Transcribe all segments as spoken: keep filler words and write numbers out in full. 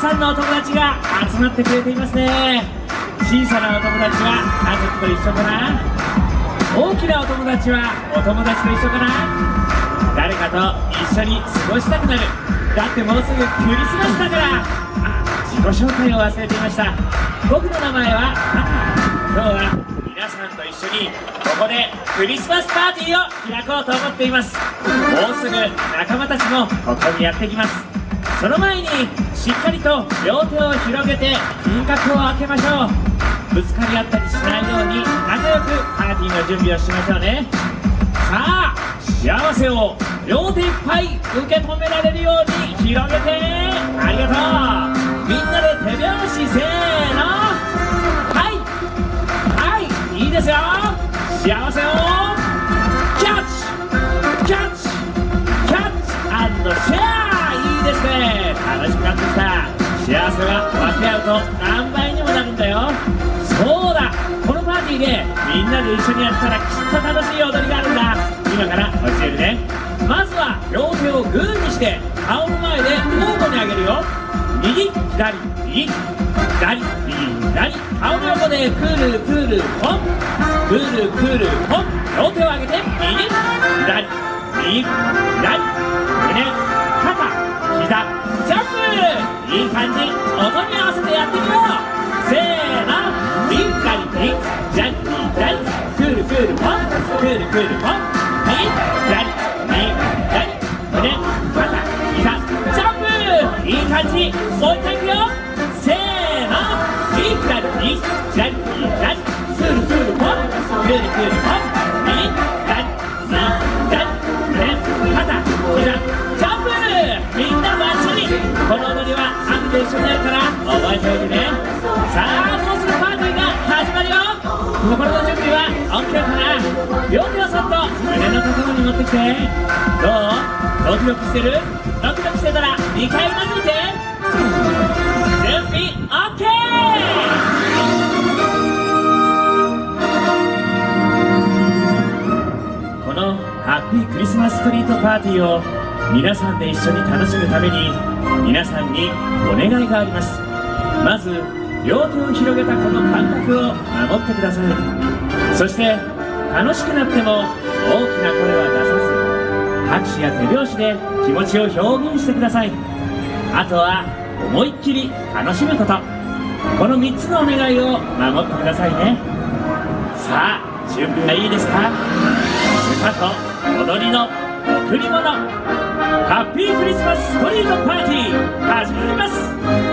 さんのお友達が集まってくれていますね。小さなお友達は家族と一緒かな、大きなお友達はお友達と一緒かな。誰かと一緒に過ごしたくなる。だってもうすぐクリスマスだから。あ、自己紹介を忘れていました。僕の名前はタカ。今日は皆さんと一緒にここでクリスマスパーティーを開こうと思っています。もうすぐ仲間たちもここにやってきます。その前にしっかりと両手を広げて輪郭を開けましょう。ぶつかり合ったりしないように仲良くパーティーの準備をしましょうね。さあ、幸せを両手いっぱい受け止められるように広げて。ありがとう。みんなで手拍子せーの。はいはい、いいですよ。幸せをキャッチキャッチキャッチ&シェア。いいですね。楽しくなってきた。幸せは分け合うと何倍にもなるんだよ。そうだ、このパーティーでみんなで一緒にやったらきっと楽しい踊りがあるんだ。今から教えるね。まずは両手をグーにして顔の前で交互に上げるよ。右左右左右左、顔の横でクールクールポン、クールクールポン。両手を上げて右左右左、胸肩膝ジャンプ。いい感じ。音に合わせてやってみよう。せーの、右左右左左、クールクールポン、クールクールポン。右左右左、胸肩膝ジャンプ。いい感じ。もう一回いくよ。せーの、右左右左右左、クールクールポン、クールクールポン。右左右左、胸肩膝ジャンプ。みんなバッチリ。この踊りは後で一緒にやるから覚えておいてね。さあ、もうすぐパーティーが始まるよ。心の準備は オーケー かな。両手をそっと胸のところに持ってきて。どう？ドキドキしてる？ドキドキしてたらにかいうなずいて。準備 オーケー。このハッピークリスマストリートパーティーを皆さんで一緒に楽しむために皆さんにお願いがあります。まず両手を広げたこの感覚を守ってください。そして楽しくなっても大きな声は出さず、拍手や手拍子で気持ちを表現してください。あとは思いっきり楽しむこと、このみっつのお願いを守ってくださいね。さあ、準備はいいですか？歌と踊りの贈り物、ハッピークリスマスストリートパーティー始まります。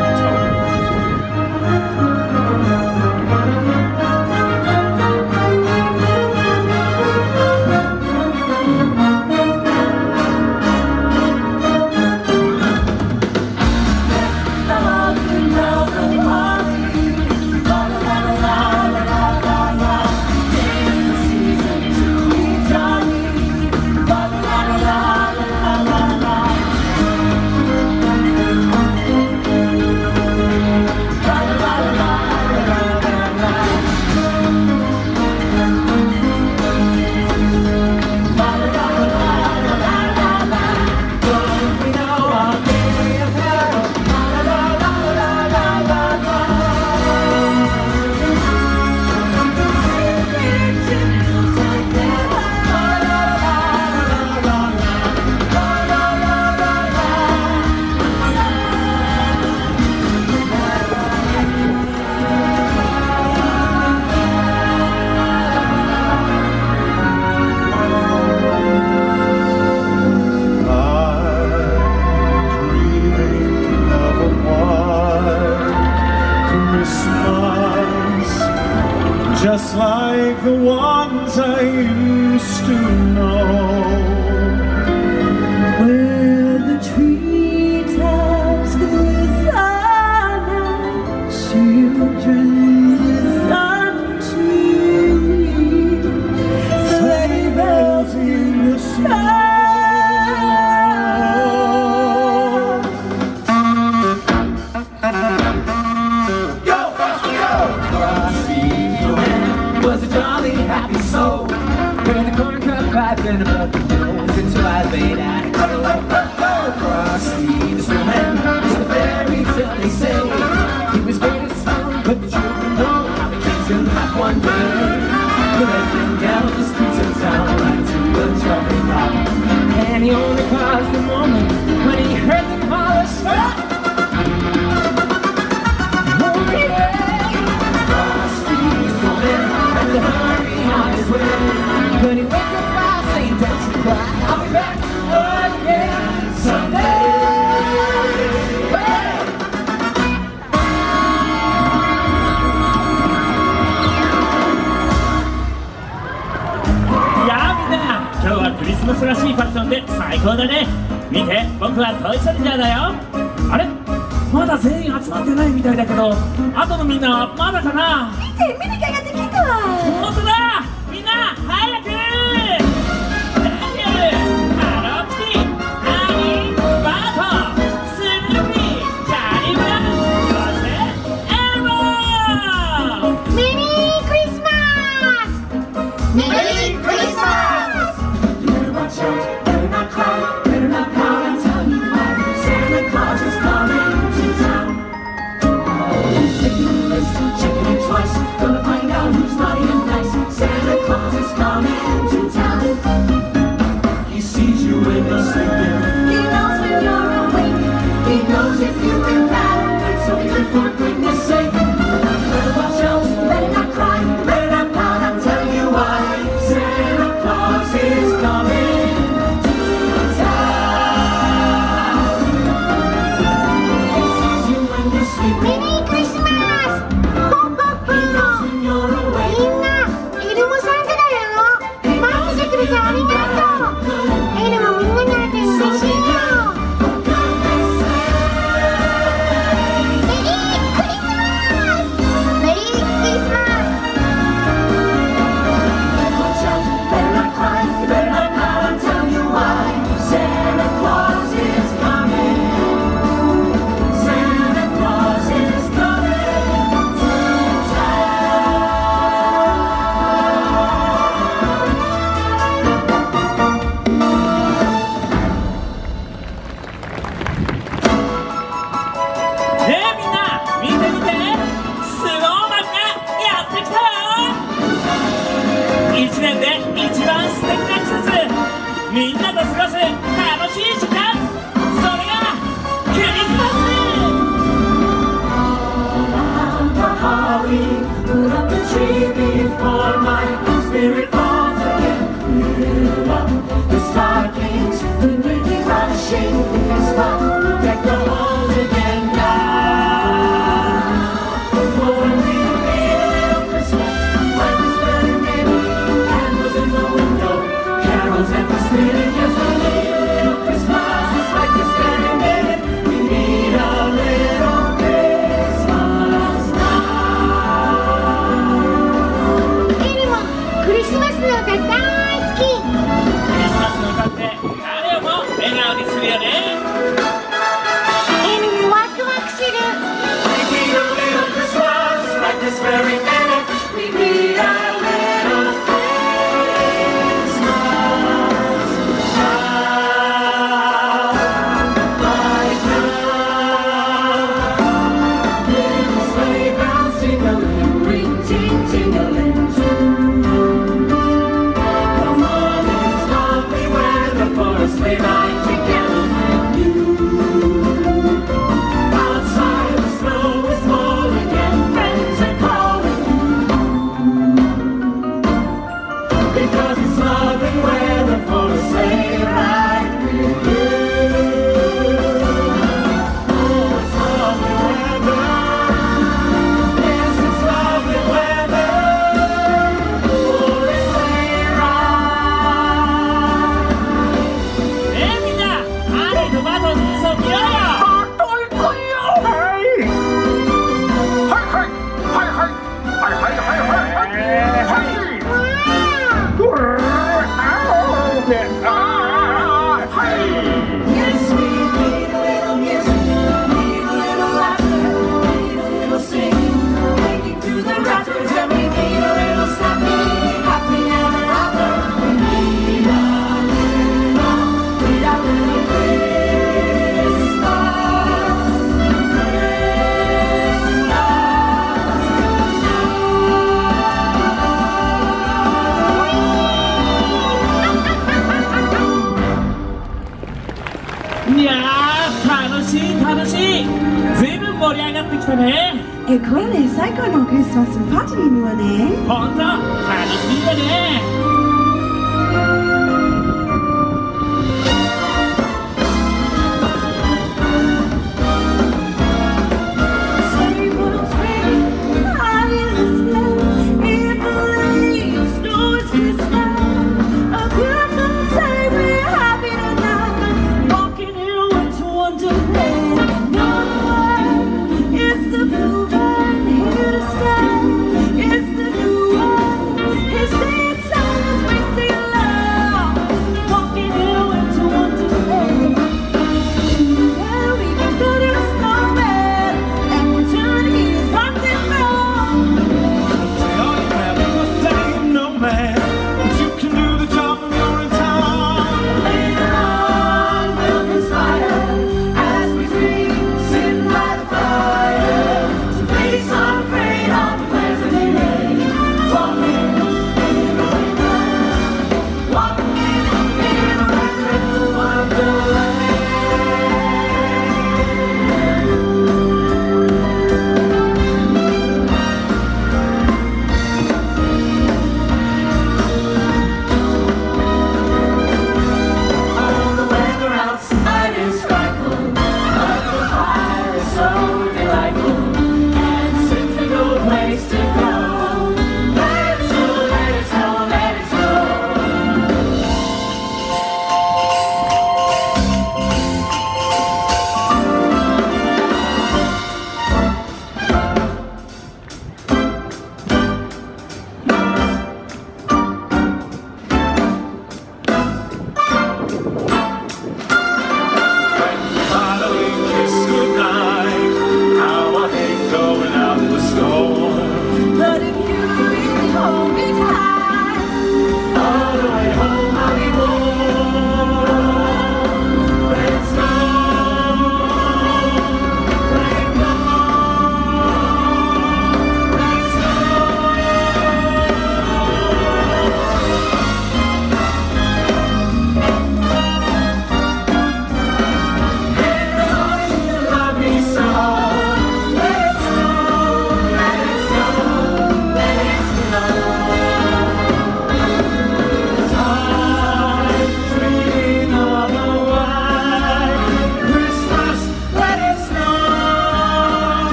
Just like the ones I used to know, where the treetops glisten and children listen to sleigh bells in the snow. Go, Frosty, go! Frosty was a jolly happy soul, where the corn cob piping above the hills into twilight at oh, oh, oh, Frosty the snowman is the fairy tale they say. 最高だね。見て、僕はトイ・ソルジャーだよ。あれ、まだ全員集まってないみたいだけど、あとのみんなはまだかな。 見て、ミニカができたわ。 本当だ。みんな早く。ダニエル、ハローキティ、アニー、バート、スヌーピー、チャーリー・ブラウン、そしてエルモー。 メリークリスマス。メリークリスマス。 Better watch out, better not cry, better not pout, I'm telling you why. Santa Claus is coming to town. He's taking a list, checking it twice, gonna find out who's naughty and nice. Santa Claus is coming to town. He sees you when you're sleeping. He knows when you're awake. He knows if you've been bad, so be good for goodness sake. Better watch out, better not cry, better not pout, I'm telling you why. Santa Claus is coming to town. He sees you when you're メ sleeping. リークリスマス。ポンポンポ He knows ン。 when you're み awake. んな、エルモさんだよ。待っててくれてありがとう。エルモみんなに会えて嬉しいよ。メリークリスマス。メリークリスマス。 Watch out, better not cry, you better not pout, I'm telling you why. Santa Claus is coming. Santa Claus is coming to town. ねえみんな、見て見て、スノーマンがやってきたよ。一年で一番素敵な季節、みんなと過ごす楽しい時間、それがクリスマス。 The holly, put up the tree before my spirit falls again. Fill up the stockings, the baby rushing is fun. Deck the halls again now. For we need a little Christmas, like this very baby, candles in the window, carols at the spinning. Yes, we need a little Christmas, just like this very minute. We need a little Christmas now. エルモ、クリスマスの歌大好き。 クリスマスの歌って誰をも笑顔にするよね。 エルモワクワクする。 We need a little Christmas, like this very minute. We need a little Christmas now, right now. Little sleigh bells jingling, ring, ting, tingling too. Come on, it's lovely weather for a sleigh ride together with you. Outside the snow is falling and friends are calling because it's lovely weather for a sleigh ride with you. Oh, it's lovely weather. Yes, it's lovely weather for a sleigh ride. ねえみんな、アニーとバートのニュースを見ようよ。 Yes, we need a little music, need a little laughter, need a little singing, hanging through the rafters, and we need a little snapping, happy ever after. We need a little, need a little Christmas, Christmas. いやー、楽しい楽しい。ずいぶん盛り上がってきたね。 え、これね、最高のクリスマスのパーティーにはね。 ほんと楽しいだね。 Snow is Christmas, a beautiful say we're happy tonight.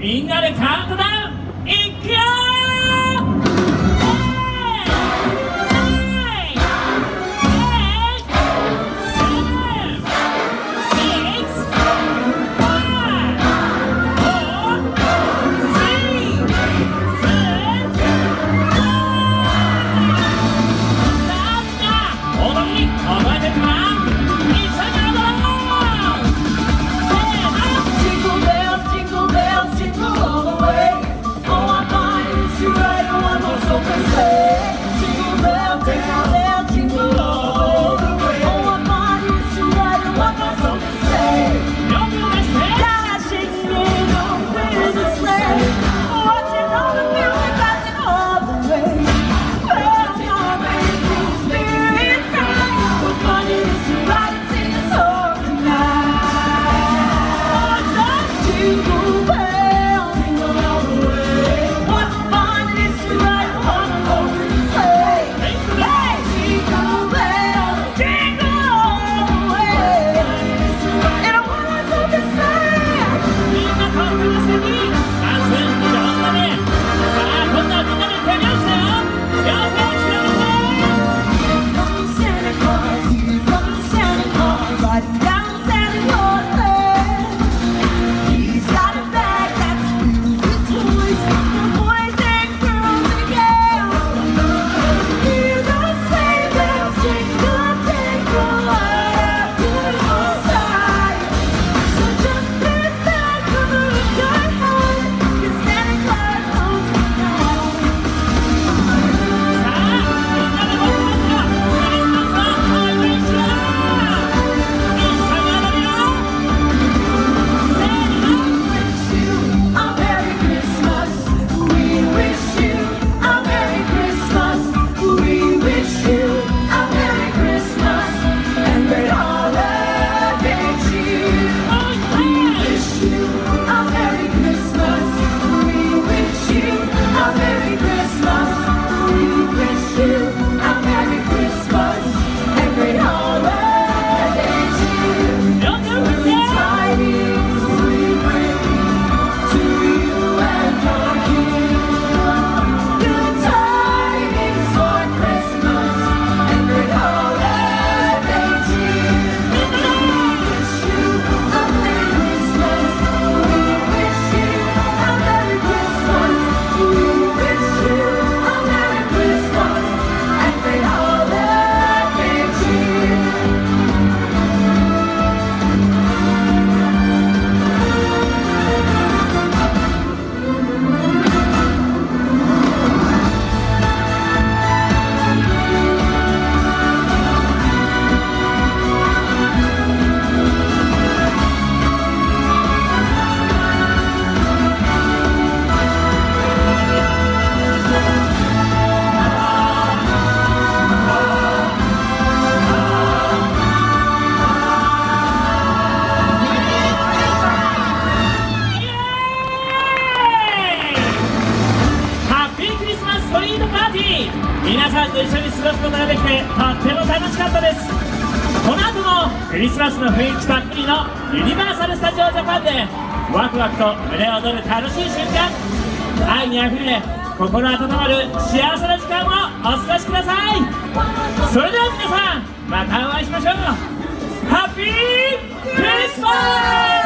みんなでカウントダウンいくよ皆さんと一緒に過ごすことができてとっても楽しかったです。この後もクリスマスの雰囲気たっぷりのユニバーサル・スタジオ・ジャパンでワクワクと胸躍る楽しい瞬間、愛にあふれ心温まる幸せな時間をお過ごしください。それでは皆さんまたお会いしましょう。ハッピークリスマス。